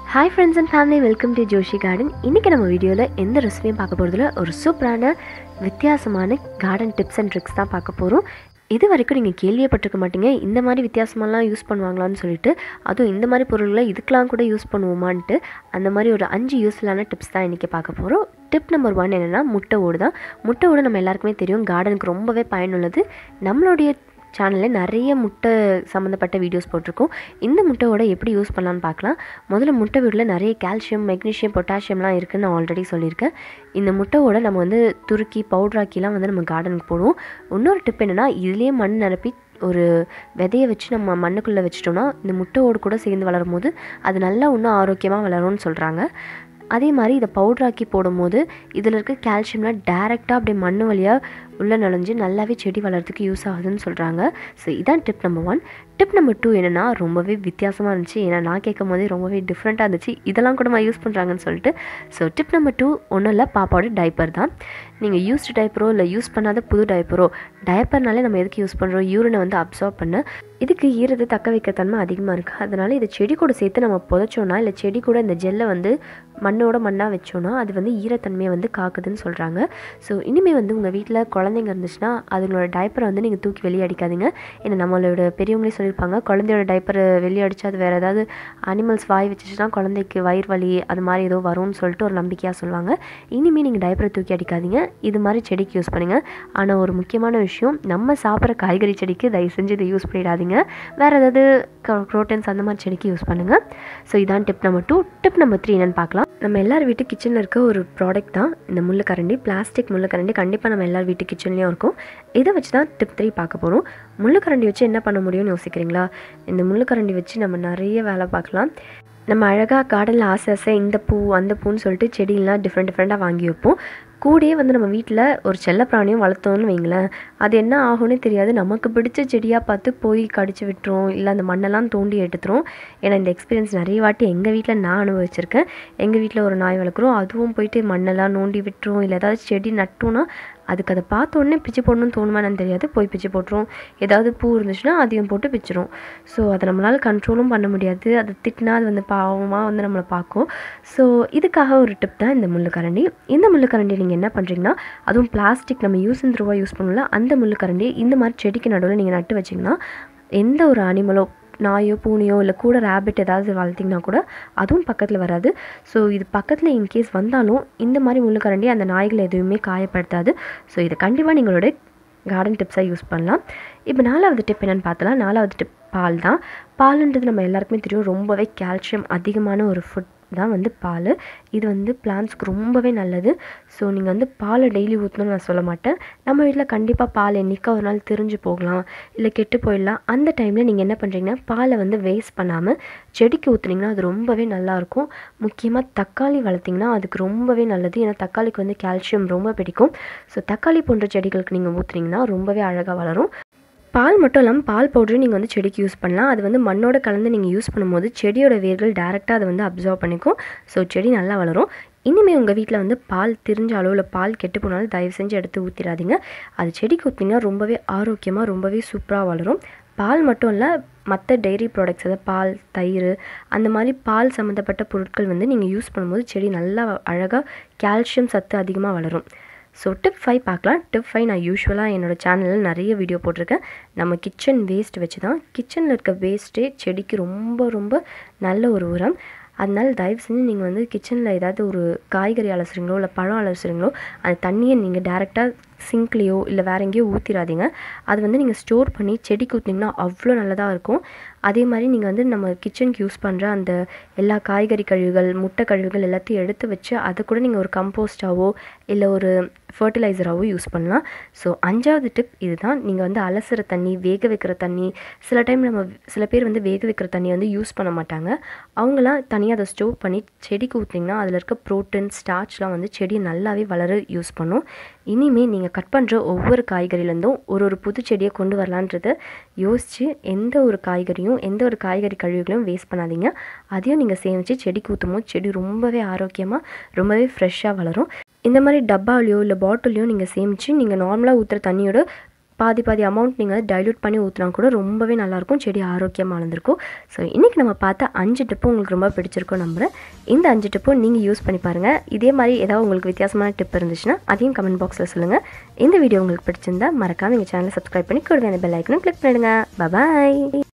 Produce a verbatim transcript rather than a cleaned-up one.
Hi friends and family, welcome to Joshi Garden. இன்னைக்கு நம்ம வீடியோல எந்த ரெசிபியும் பார்க்க போறதுல ஒரு சூப்பரான வித்தியாசமான கார்டன் டிப்ஸ் அண்ட் ட்ரிக்ஸ் தான் பார்க்க போறோம். இது வரைக்கும் நீங்க கேள்விப்பட்டிருக்க மாட்டீங்க இந்த மாதிரி வித்தியாசமாலாம் யூஸ் பண்ணுவாங்களான்னு சொல்லிட்டு. அதுவும் இந்த மாதிரி பொருள்களை இதுக்கெல்லாம் கூட யூஸ் பண்ணுவோமான்ட்டு அந்த மாதிரி ஒரு அஞ்சு யூஸ்ஃபுல்லான டிப்ஸ் தான் இன்னைக்கு பார்க்க போறோம். டிப் நம்பர் ஒன் என்னன்னா முட்டை ஓடு தான். முட்டை ஓடு நம்ம எல்லாருக்குமே தெரியும், கார்டனுக்கு ரொம்பவே பயனுள்ளது. நம்மளுடைய சேனலில் நிறைய முட்டை சம்மந்தப்பட்ட வீடியோஸ் போட்டிருக்கோம். இந்த முட்டையோட எப்படி யூஸ் பண்ணலான்னு பார்க்கலாம். முதல்ல முட்டை வீட்டில் நிறைய கால்சியம், மெக்னீஷியம், பொட்டாசியம்லாம் இருக்குதுன்னு நான் ஆல்ரெடி சொல்லியிருக்கேன். இந்த முட்டையோட நம்ம வந்து துருக்கி பவுட்ராக்கிலாம் வந்து நம்ம கார்டனுக்கு போடுவோம். இன்னொரு டிப் என்னென்னா, இதுலேயே மண் நிரப்பி ஒரு விதையை வச்சு நம்ம மண்ணுக்குள்ளே வச்சிட்டோம்னா இந்த முட்டையோடு கூட சேர்ந்து வளரும் போது அது நல்லா இன்னும் ஆரோக்கியமாக வளரும்னு சொல்கிறாங்க. அதே மாதிரி இதை பவுட்ராக்கி போடும்போது இதில் இருக்க கால்சியம்லாம் டேரெக்டாக அப்படியே மண் வழியாக உள்ளே நுழைஞ்சு நல்லாவே செடி வளர்கிறதுக்கு யூஸ் ஆகுதுன்னு சொல்கிறாங்க. ஸோ இதான் tip number one. Tip number two என்னென்னா ரொம்பவே வித்தியாசமாக இருந்துச்சு. ஏன்னா நான் கேட்கும் போதே ரொம்பவே டிஃப்ரெண்ட்டாக இருந்துச்சு, இதெல்லாம் கூட யூஸ் பண்ணுறாங்கன்னு சொல்லிட்டு. ஸோ டிப் நம்பர் டூ ஒன்றும் இல்லை, பாப்பாவோட டைப்பர் தான். நீங்கள் யூஸ்டு டைப்பரோ இல்லை யூஸ் பண்ணாத புது டைப்பரோ, டைப்பர்னாலே நம்ம எதுக்கு யூஸ் பண்ணுறோம், யூரினை வந்து அப்சார்ப் பண்ண, இதுக்கு ஈரத்தை தக்க வைக்க தன்மை அதிகமாக இருக்குது. அதனால் இதை செடி கூட சேர்த்து நம்ம புதைச்சோன்னா இல்லை செடி கூட இந்த ஜெல்லை வந்து மண்ணோட மண்ணாக வச்சோன்னா அது வந்து ஈரத்தன்மையை வந்து காக்குதுன்னு சொல்கிறாங்க. ஸோ இனிமேல் வந்து உங்கள் வீட்டில் குழந்தைங்க இருந்துச்சுன்னா அதுங்களோட டைப்பரை வந்து நீங்கள் தூக்கி வெளியே அடிக்காதீங்க. ஏன்னா நம்மளோட பெரியவங்களே சொல்லியிருப்பாங்க, குழந்தையோட டைப்பரை வெளியே அடித்தா அது வேறு ஏதாவது அனிமல்ஸ் வாய் வச்சுச்சுன்னா குழந்தைக்கு வயிறு வலி அது மாதிரி ஏதோ வரும்னு சொல்லிட்டு ஒரு நம்பிக்கையாக சொல்லுவாங்க. இனிமேல் நீங்கள் டைப்பரை தூக்கி அடிக்காதீங்க, இது மாதிரி செடிக்கு யூஸ் பண்ணுங்கள். ஆனால் ஒரு முக்கியமான விஷயம், நம்ம சாப்பிட்ற காய்கறி செடிக்கு தயவு செஞ்சு இதை யூஸ் பண்ணிடாதீங்க. வேறு ஏதாவது ப்ரோட்டீன்ஸ் அந்த மாதிரி செடிக்கு யூஸ் பண்ணுங்கள். ஸோ இதான் tip number two. Tip number three என்னென்னு பார்க்கலாம். நம்ம எல்லார் வீட்டு கிச்சனில் இருக்க ஒரு ப்ராடக்ட் தான் இந்த முள்ளுக்கரண்டி. பிளாஸ்டிக் முள்ளுக்கரண்டி கண்டிப்பாக நம்ம எல்லார் வீட்டு கிச்சன்லேயும் இருக்கும். இதை வச்சு தான் டிப் த்ரீ பார்க்க போகிறோம். முள்ளுக்கரண்டி வச்சு என்ன பண்ண முடியும்னு யோசிக்கிறீங்களா? இந்த முள்ளுக்கரண்டி வச்சு நம்ம நிறைய வேலை பார்க்கலாம். நம்ம அழகாக கார்டனில் ஆசை ஆசை இந்த பூ அந்த பூன்னு சொல்லிட்டு செடியெல்லாம் டிஃப்ரெண்ட் டிஃப்ரெண்ட்டாக வாங்கி வைப்போம். கூடயே வந்து நம்ம வீட்டில் ஒரு செல்ல பிராணியும் வளர்த்தோன்னு வைங்களேன், அது என்ன ஆகும்னே தெரியாது. நமக்கு பிடிச்ச செடியாக பார்த்து போய் கடிச்சு விட்டுரும், இல்லை அந்த மண்ணெல்லாம் தோண்டி எடுத்துரும். ஏன்னா இந்த எக்ஸ்பீரியன்ஸ் நிறைய வாட்டி எங்கள் வீட்டில் நான் அனுபவிச்சிருக்கேன். எங்கள் வீட்டில் ஒரு நாய் வளர்க்குறோம், அதுவும் போயிட்டு மண்ணெல்லாம் நோண்டி விட்டுரும். இல்லை ஏதாவது செடி நட்டோன்னா அதுக்கு அதை பார்த்த உடனே பிச்சு போடணும்னு தோணுமான்னு தெரியாது, போய் பிச்சு போட்டுரும். ஏதாவது பூ இருந்துச்சுன்னா அதையும் போட்டு பிச்சிரும். ஸோ அதை நம்மளால் கண்ட்ரோலும் பண்ண முடியாது. அதை திட்டினா அது வந்து பாவமாக வந்து நம்மளை பார்க்கும். ஸோ இதுக்காக ஒரு டிப் தான் இந்த முள்ளுக்கரண்டி. இந்த முள்ளுக்கரண்டி நீங்கள் என்ன பண்ணுறீங்கன்னா, அதுவும் பிளாஸ்டிக் நம்ம யூஸ் அண்ட் த்ரோவாக யூஸ் பண்ணல, அந்த முள்ளுக்கரண்டி இந்த மாதிரி செடிக்கு நடுவில் நீங்கள் நட்டு வச்சிங்கன்னா எந்த ஒரு அனிமலோ, நாயோ பூனையோ இல்லை கூட ரேபிட் ஏதாவது வளர்த்திங்கன்னா கூட அதுவும் பக்கத்தில் வராது. ஸோ இது பக்கத்தில் இன்கேஸ் வந்தாலும் இந்த மாதிரி முள்ளுக்கரண்டி அந்த நாய்களை எதுவுமே காயப்படுத்தாது. ஸோ இதை கண்டிப்பாக நீங்களோட கார்டன் டிப்ஸாக யூஸ் பண்ணலாம். இப்போ நாலாவது டிப் என்னென்னு பார்த்தலாம். நாலாவது டிப் பால் தான். பாலுன்றது நம்ம எல்லாருக்குமே தெரியும், ரொம்பவே கால்சியம் அதிகமான ஒரு ஃபுட் தான் வந்து பால். இது வந்து பிளான்ட்ஸ்க்கு ரொம்பவே நல்லது. ஸோ நீங்கள் வந்து பாலை டெய்லி ஊற்றணும்னு நான் சொல்ல மாட்டேன். நம்ம வீட்டில் கண்டிப்பாக பால் என்றைக்கா ஒரு நாள் திரிஞ்சு போகலாம், இல்லை கெட்டு போயிடலாம். அந்த டைமில் நீங்கள் என்ன பண்ணுறீங்கன்னா, பாலை வந்து வேஸ்ட் பண்ணாமல் செடிக்கு ஊற்றுனீங்கன்னா அது ரொம்பவே நல்லாயிருக்கும். முக்கியமாக தக்காளி வளர்த்திங்கன்னா அதுக்கு ரொம்பவே நல்லது. ஏன்னா தக்காளிக்கு வந்து கால்சியம் ரொம்ப பிடிக்கும். ஸோ தக்காளி போன்ற செடிகளுக்கு நீங்கள் ஊற்றுனீங்கன்னா ரொம்பவே அழகாக வளரும். பால் மட்டும் இல்லாமல் பால் பவுடரும் நீங்கள் வந்து செடிக்கு யூஸ் பண்ணலாம். அது வந்து மண்ணோட கலந்து நீங்கள் யூஸ் பண்ணும்போது செடியோட வேர்கள் டேரெக்டாக அதை வந்து அப்சர்வ் பண்ணிக்கும். ஸோ செடி நல்லா வளரும். இனிமேல் உங்கள் வீட்டில் வந்து பால் திரிஞ்சாலோ இல்லை பால் கெட்டு போனாலும் தயவு செஞ்சு எடுத்து ஊற்றிடாதீங்க. அது செடிக்கு ஊற்றிங்கன்னா ரொம்பவே ஆரோக்கியமாக ரொம்பவே சூப்பராக வளரும். பால் மட்டும் இல்லை, மற்ற டெய்ரி ப்ராடக்ட்ஸ், அதாவது பால், தயிர், அந்த மாதிரி பால் சம்மந்தப்பட்ட பொருட்கள் வந்து நீங்கள் யூஸ் பண்ணும்போது செடி நல்லா அழகாக கால்சியம் சத்து அதிகமாக வளரும். ஸோ டிப் ஃபைவ் பார்க்கலாம். டிப் ஃபைவ் நான் யூஸ்வலாக என்னோடய சேனலில் நிறைய வீடியோ போட்டிருக்கேன். நம்ம கிச்சன் வேஸ்ட் வச்சு தான். கிச்சனில் இருக்க வேஸ்ட்டே செடிக்கு ரொம்ப ரொம்ப நல்ல ஒரு உரம். அதனால தயவு செஞ்சு நீங்கள் வந்து கிச்சனில் ஏதாவது ஒரு காய்கறி அலசுறீங்களோ இல்லை பழம் அலசுறீங்களோ அந்த தண்ணியை நீங்கள் டேரெக்டாக சிங்க்லேயோ இல்லை வேறு எங்கேயோ ஊற்றிடாதீங்க. அது வந்து நீங்கள் ஸ்டோர் பண்ணி செடிக்கு ஊற்றினீங்கன்னா அவ்வளோ நல்லதாக இருக்கும். அதே மாதிரி நீங்கள் வந்து நம்ம கிச்சனுக்கு யூஸ் பண்ணுற அந்த எல்லா காய்கறி கழிவுகள், முட்டை கழிவுகள் எல்லாத்தையும் எடுத்து வச்சு அதை கூட நீங்கள் ஒரு கம்போஸ்டாவோ இல்லை ஒரு ஃபர்டிலைசராகவோ யூஸ் பண்ணலாம். ஸோ அஞ்சாவது டிப் இது தான். நீங்கள் வந்து அலசுகிற தண்ணி, வேக வைக்கிற தண்ணி, சில டைம் நம்ம சில பேர் வந்து வேக வைக்கிற தண்ணி வந்து யூஸ் பண்ண மாட்டாங்க. அவங்களாம் தனியாக அதை ஸ்டோர் பண்ணி செடிக்கு ஊற்றிங்கன்னா அதில் இருக்க ப்ரோட்டீன், ஸ்டார்ச்லாம் வந்து செடி நல்லாவே வளர யூஸ் பண்ணும். இனிமேல் நீங்கள் கட் பண்ணுற ஒவ்வொரு காய்கறிலேருந்தும் ஒரு ஒரு புது செடியை கொண்டு வரலான்றதை யோசித்து எந்த ஒரு காய்கறியும் எந்த ஒரு காய்கறி கழிவுகளையும் வேஸ்ட் பண்ணாதீங்க. அதையும் நீங்கள் சேமித்து செடிக்கு ஊற்றும் போது செடி ரொம்பவே ஆரோக்கியமாக ரொம்பவே ஃப்ரெஷ்ஷாக வளரும். இந்த மாதிரி டப்பாவிலையோ இல்லை பாட்டிலையோ நீங்கள் சேமித்து நீங்கள் நார்மலாக ஊற்றுற தண்ணியோட பாதி பாதி அமௌண்ட் நீங்கள் டைல்யூட் பண்ணி ஊற்றினா கூட ரொம்பவே நல்லாயிருக்கும், செடி ஆரோக்கியமாக வளர்ந்துருக்கும். ஸோ இன்றைக்கி நம்ம பார்த்த அஞ்சு டிப்பும் உங்களுக்கு ரொம்ப பிடிச்சிருக்கும் நம்புகிறேன். இந்த அஞ்சு டிப்பும் நீங்கள் யூஸ் பண்ணி பாருங்கள். இதே மாதிரி ஏதாவது உங்களுக்கு வித்தியாசமான டிப் இருந்துச்சுன்னா அதையும் கமெண்ட் பாக்ஸில் சொல்லுங்கள். இந்த வீடியோ உங்களுக்கு பிடிச்சிருந்தா மறக்காமல் எங்கள் சேனலை சப்ஸ்கிரைப் பண்ணி கூடவே அந்த பெல் ஐக்கனும் கிளிக் பண்ணிடுங்க. பாய்.